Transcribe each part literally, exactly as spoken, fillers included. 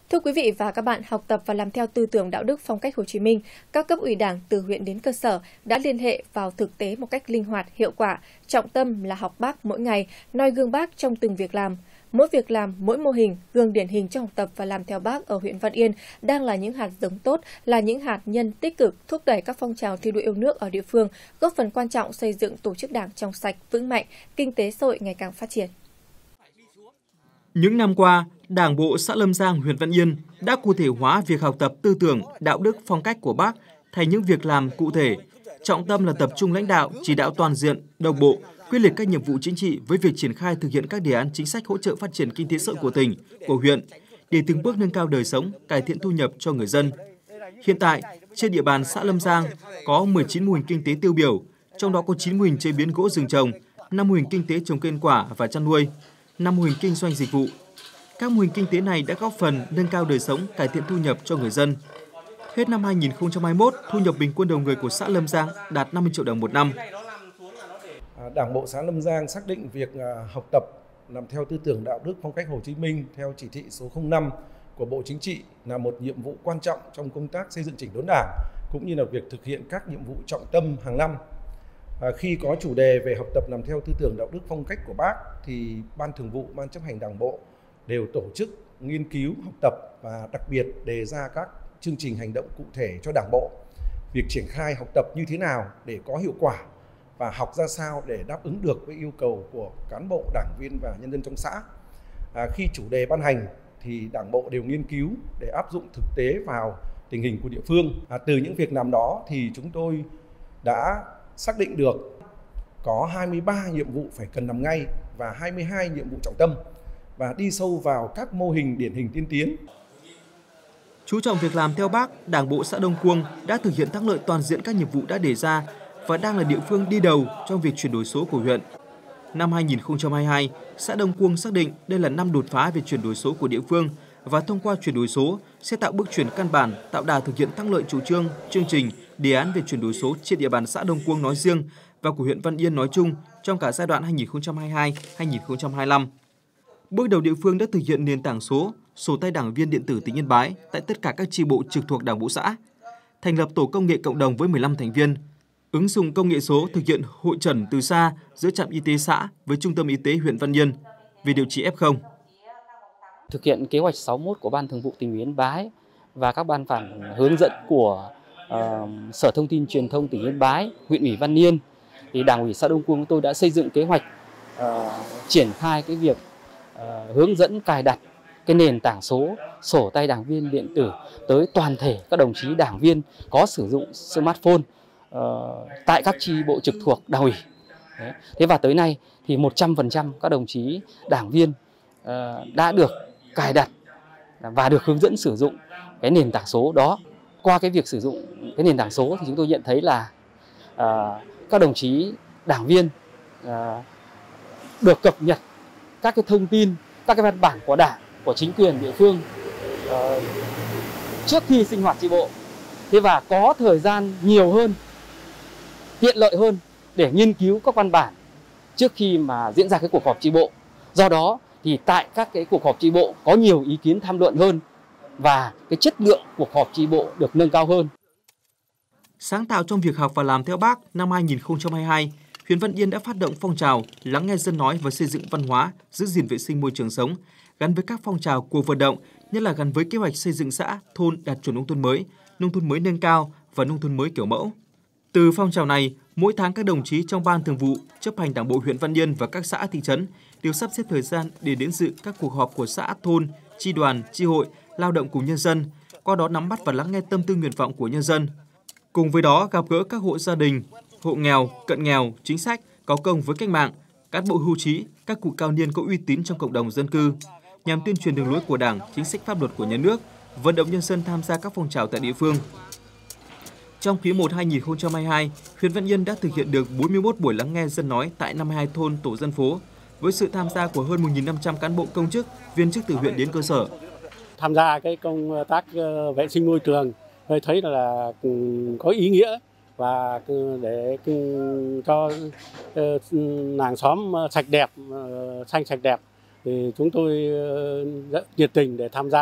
Thưa quý vị và các bạn, học tập và làm theo tư tưởng đạo đức phong cách Hồ Chí Minh, các cấp ủy Đảng từ huyện đến cơ sở đã liên hệ vào thực tế một cách linh hoạt, hiệu quả, trọng tâm là học Bác mỗi ngày, noi gương Bác trong từng việc làm. Mỗi việc làm, mỗi mô hình, gương điển hình trong học tập và làm theo Bác ở huyện Văn Yên đang là những hạt giống tốt, là những hạt nhân tích cực thúc đẩy các phong trào thi đua yêu nước ở địa phương, góp phần quan trọng xây dựng tổ chức Đảng trong sạch, vững mạnh, kinh tế xã hội ngày càng phát triển. Những năm qua, Đảng bộ xã Lâm Giang, huyện Văn Yên đã cụ thể hóa việc học tập tư tưởng, đạo đức, phong cách của Bác thành những việc làm cụ thể. Trọng tâm là tập trung lãnh đạo, chỉ đạo toàn diện, đồng bộ, quyết liệt các nhiệm vụ chính trị với việc triển khai thực hiện các đề án chính sách hỗ trợ phát triển kinh tế xã hội của tỉnh, của huyện, để từng bước nâng cao đời sống, cải thiện thu nhập cho người dân. Hiện tại, trên địa bàn xã Lâm Giang có mười chín mô hình kinh tế tiêu biểu, trong đó có chín mô hình chế biến gỗ rừng trồng, năm mô hình kinh tế trồng cây quả và chăn nuôi, năm mô hình kinh doanh dịch vụ. Các mô hình kinh tế này đã góp phần nâng cao đời sống, cải thiện thu nhập cho người dân. Hết năm hai nghìn không trăm hai mươi mốt, thu nhập bình quân đầu người của xã Lâm Giang đạt năm mươi triệu đồng một năm. Đảng bộ xã Lâm Giang xác định việc học tập làm theo tư tưởng đạo đức phong cách Hồ Chí Minh theo chỉ thị số không năm của Bộ Chính trị là một nhiệm vụ quan trọng trong công tác xây dựng chỉnh đốn Đảng, cũng như là việc thực hiện các nhiệm vụ trọng tâm hàng năm. À, khi có chủ đề về học tập làm theo tư tưởng đạo đức phong cách của Bác thì Ban Thường vụ, Ban Chấp hành Đảng bộ đều tổ chức nghiên cứu, học tập và đặc biệt đề ra các chương trình hành động cụ thể cho Đảng bộ. Việc triển khai học tập như thế nào để có hiệu quả và học ra sao để đáp ứng được với yêu cầu của cán bộ, đảng viên và nhân dân trong xã. À, khi chủ đề ban hành thì Đảng bộ đều nghiên cứu để áp dụng thực tế vào tình hình của địa phương. À, từ những việc làm đó thì chúng tôi đã xác định được có hai mươi ba nhiệm vụ phải cần làm ngay và hai mươi hai nhiệm vụ trọng tâm, và đi sâu vào các mô hình điển hình tiên tiến. Chú trọng việc làm theo Bác, Đảng bộ xã Đông Cuông đã thực hiện thắng lợi toàn diện các nhiệm vụ đã đề ra và đang là địa phương đi đầu trong việc chuyển đổi số của huyện. Năm hai nghìn không trăm hai mươi hai, xã Đông Cuông xác định đây là năm đột phá về chuyển đổi số của địa phương và thông qua chuyển đổi số sẽ tạo bước chuyển căn bản, tạo đà thực hiện thắng lợi chủ trương, chương trình, đề án về chuyển đổi số trên địa bàn xã Đông Cuông nói riêng và của huyện Văn Yên nói chung trong cả giai đoạn hai nghìn không trăm hai mươi hai đến hai nghìn không trăm hai mươi lăm. Bước đầu địa phương đã thực hiện nền tảng số, sổ tay đảng viên điện tử tỉnh Yên Bái tại tất cả các chi bộ trực thuộc Đảng bộ xã, thành lập tổ công nghệ cộng đồng với mười lăm thành viên, ứng dụng công nghệ số thực hiện hội chẩn từ xa giữa trạm y tế xã với trung tâm y tế huyện Văn Yên về điều trị ép không. Thực hiện kế hoạch sáu mươi mốt của Ban Thường vụ tỉnh ủy Yên Bái và các ban bản hướng dẫn của uh, Sở Thông tin Truyền thông tỉnh Yên Bái, huyện ủy Văn Yên, thì Đảng ủy xã Đông Cuông tôi đã xây dựng kế hoạch uh, triển khai cái việc uh, hướng dẫn cài đặt cái nền tảng số sổ tay đảng viên điện tử tới toàn thể các đồng chí đảng viên có sử dụng smartphone uh, tại các chi bộ trực thuộc Đảng ủy. Đấy. Thế và tới nay thì một trăm phần trăm các đồng chí đảng viên uh, đã được cài đặt và được hướng dẫn sử dụng cái nền tảng số đó. Qua cái việc sử dụng cái nền tảng số thì chúng tôi nhận thấy là uh, các đồng chí đảng viên uh, được cập nhật các cái thông tin, các cái văn bản của Đảng, của chính quyền địa phương uh, trước khi sinh hoạt chi bộ. Thế và có thời gian nhiều hơn, tiện lợi hơn để nghiên cứu các văn bản trước khi mà diễn ra cái cuộc họp chi bộ. Do đó thì tại các cái cuộc họp chi bộ có nhiều ý kiến tham luận hơn và cái chất lượng cuộc họp chi bộ được nâng cao hơn. Sáng tạo trong việc học và làm theo Bác, năm hai nghìn không trăm hai mươi hai, huyện Văn Yên đã phát động phong trào lắng nghe dân nói và xây dựng văn hóa, giữ gìn vệ sinh môi trường sống, gắn với các phong trào cuộc vận động, nhất là gắn với kế hoạch xây dựng xã, thôn đạt chuẩn nông thôn mới, nông thôn mới nâng cao và nông thôn mới kiểu mẫu. Từ phong trào này, mỗi tháng các đồng chí trong Ban Thường vụ, chấp hành Đảng bộ huyện Văn Yên và các xã thị trấn đều sắp xếp thời gian để đến dự các cuộc họp của xã, thôn, chi đoàn, chi hội, lao động cùng nhân dân, qua đó nắm bắt và lắng nghe tâm tư nguyện vọng của nhân dân. Cùng với đó gặp gỡ các hộ gia đình, hộ nghèo, cận nghèo, chính sách, có công với cách mạng, cán bộ hưu trí, các cụ cao niên có uy tín trong cộng đồng dân cư, nhằm tuyên truyền đường lối của Đảng, chính sách pháp luật của nhà nước, vận động nhân dân tham gia các phong trào tại địa phương. Trong quý một hai nghìn không trăm hai mươi hai, huyện Văn Yên đã thực hiện được bốn mươi mốt buổi lắng nghe dân nói tại năm mươi hai thôn tổ dân phố, với sự tham gia của hơn một nghìn năm trăm cán bộ công chức, viên chức từ huyện đến cơ sở. Tham gia cái công tác vệ sinh môi trường, tôi thấy là có ý nghĩa và để cho làng xóm sạch đẹp, xanh sạch đẹp thì chúng tôi rất nhiệt tình để tham gia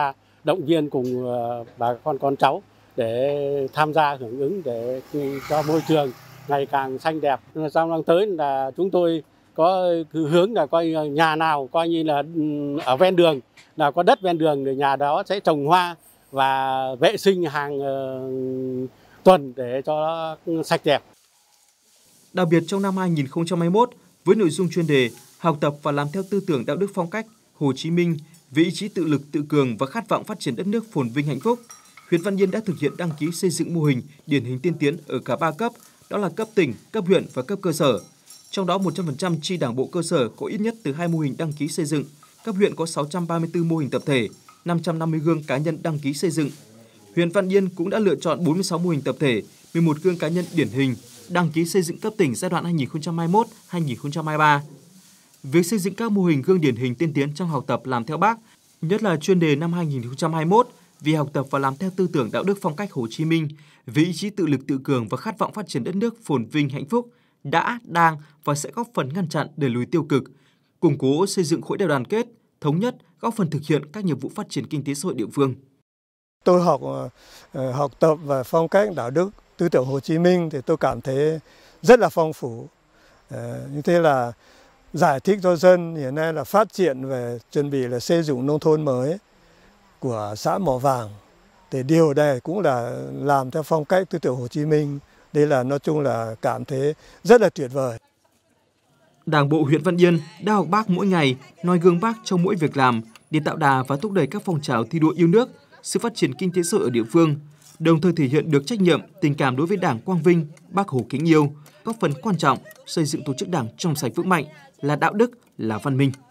động viên cùng bà con con cháu để tham gia hưởng ứng để cho môi trường ngày càng xanh đẹp. Trong năm tới là chúng tôi có hướng là coi nhà nào coi như là ở ven đường, nào có đất ven đường thì nhà đó sẽ trồng hoa và vệ sinh hàng tuần để cho nó sạch đẹp. Đặc biệt trong năm hai nghìn không trăm hai mươi mốt, với nội dung chuyên đề học tập và làm theo tư tưởng đạo đức phong cách Hồ Chí Minh với ý chí tự lực tự cường và khát vọng phát triển đất nước phồn vinh hạnh phúc, huyện Văn Yên đã thực hiện đăng ký xây dựng mô hình điển hình tiên tiến ở cả ba cấp, đó là cấp tỉnh, cấp huyện và cấp cơ sở. Trong đó một trăm phần trăm chi đảng bộ cơ sở có ít nhất từ hai mô hình đăng ký xây dựng, cấp huyện có sáu trăm ba mươi tư mô hình tập thể, năm trăm năm mươi gương cá nhân đăng ký xây dựng. Huyện Văn Yên cũng đã lựa chọn bốn mươi sáu mô hình tập thể, mười một gương cá nhân điển hình đăng ký xây dựng cấp tỉnh giai đoạn hai nghìn không trăm hai mươi mốt đến hai nghìn không trăm hai mươi ba. Việc xây dựng các mô hình gương điển hình tiên tiến trong học tập làm theo Bác, nhất là chuyên đề năm hai nghìn không trăm hai mươi mốt vì học tập và làm theo tư tưởng đạo đức phong cách Hồ Chí Minh, với ý chí tự lực tự cường và khát vọng phát triển đất nước phồn vinh hạnh phúc, đã, đang và sẽ góp phần ngăn chặn đẩy lùi tiêu cực, củng cố xây dựng khối đại đoàn kết, thống nhất, góp phần thực hiện các nhiệm vụ phát triển kinh tế xã hội địa phương. Tôi học uh, học tập và phong cách đạo đức tư tưởng Hồ Chí Minh thì tôi cảm thấy rất là phong phú. Uh, như thế là giải thích cho dân hiện nay là phát triển về chuẩn bị là xây dựng nông thôn mới của xã Mỏ Vàng. Thì điều này cũng là làm theo phong cách tư tưởng Hồ Chí Minh. Đây là nói chung là cảm thấy rất là tuyệt vời. Đảng bộ huyện Văn Yên đã học Bác mỗi ngày, noi gương Bác trong mỗi việc làm để tạo đà và thúc đẩy các phong trào thi đua yêu nước, sự phát triển kinh tế xã hội ở địa phương, đồng thời thể hiện được trách nhiệm, tình cảm đối với Đảng quang vinh, Bác Hồ kính yêu, góp phần quan trọng xây dựng tổ chức Đảng trong sạch vững mạnh, là đạo đức, là văn minh.